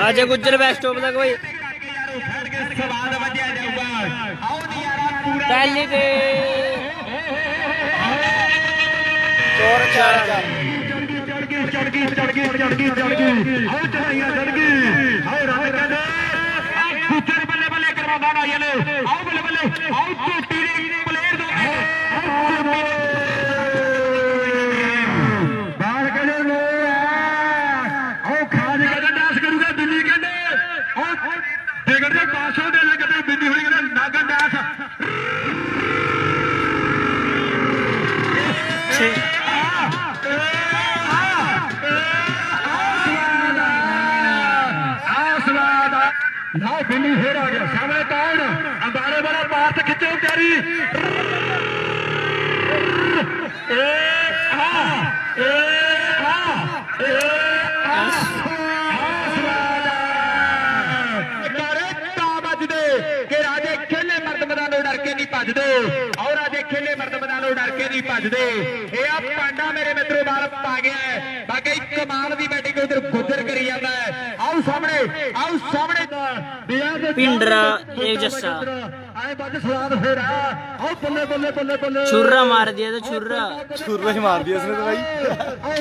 Raja Gujjar best of लग भाई पहली पे बल्ले बल्ले करवा आओ बल्ले बल्ले आओ बिन्नी फिर आ गया सामने कौन अंबारे वाला पास खिंचो प्यारी राजे खेले मर्द मैदानों डर के नहीं भजदे और राजे खेले मर्द मैदानों डर के नहीं भजदे पांडा मेरे मित्रों बाहर पा गया है बाकी कमाल की बैटिंग उधर गुजर करी जाता है आओ सामने पिंडरा एक जस्सा छुर्रा मार दिया तो छुर्रा ही मार दिया उसने तो भाई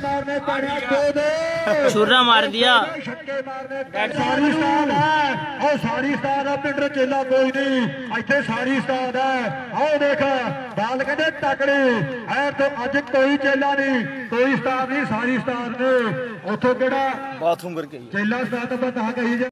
छुर्रा मार दिया सारी स्टार है पिंडर चेला कोई नहीं इतने सारी स्टार है आओ देख बाल कहते तकड़े है तो अज कोई चेला नहीं कोई स्टार नहीं सारी स्टार ने उतो केड़ा बाथरूम करके चेला स्टार तो बता कही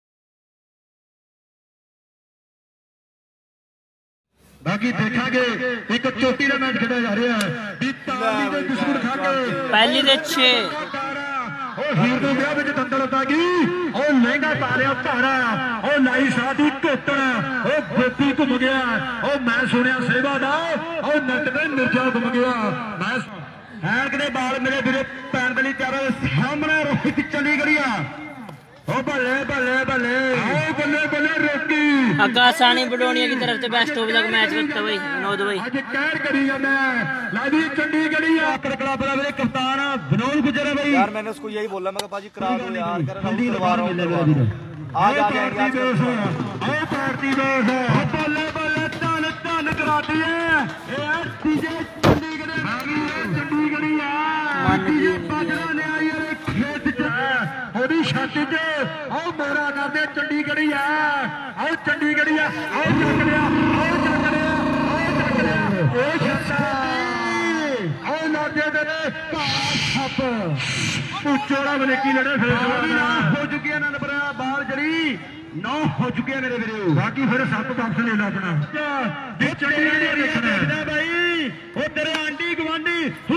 बाकी देखांगे एक चोटी का मैच खेला जा रहा है पहली दे 6 हीर दे विआह विच दंदल पै गई और लहंगा पा लिया भारा और लाई साधी घोटन और गोपी घूम गया और मैं सुनिया सेवा दा और नट ने मिर्जा घूम गया मैं है कि बाल मेरे वीरे पैन बली चारों सामने रोहित चंडीगढ़िया बल्ले बल्ले बल्ले बल्ले बल्ले रोकी आकाशानी बडोनिया की तरफ से बेस्ट ऑफ लक मैच लगता भाई विनोद भाई आज कहर करी जाना लादी चंडीगढ़ी आकर क्लब का मेरे कप्तान विनोद गुजर है भाई यार मैंने उसको यही बोला मैं पाजी करा दो यार करवा रहा हूं आज आ जाएंगे आज भारतीय दोस्त बल्ले बल्ले धन धन कराती है ये डीजे चंडीगढ़ी आ डीजे बाजरा ने आई है खेत च छाती च आओ मोरा करदे चंडीगढ़ी आओ चंडीगढ़ी आओ चक लिया आओ चक लिया आओ चक लिया ओ छत्ता आओ लागे तेरे छप तू चोड़ा मलेकी लड़े फिर हो चुकी है नंबर बाल जड़ी 9 हो चुके हैं मेरे वीरो बाकी फिर 7 वापस ले लो अपना चंडीगढ़ी देखना भाई ओ तेरे आंटी गवांडी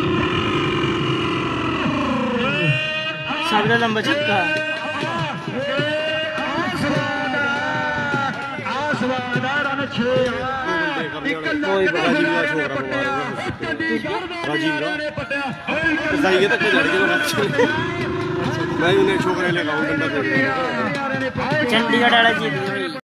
सबका लंबा छक्का कोई राजीव मैं उन्हें छोकरे लेगा चंडीगढ़ वाला जीत गया भाई।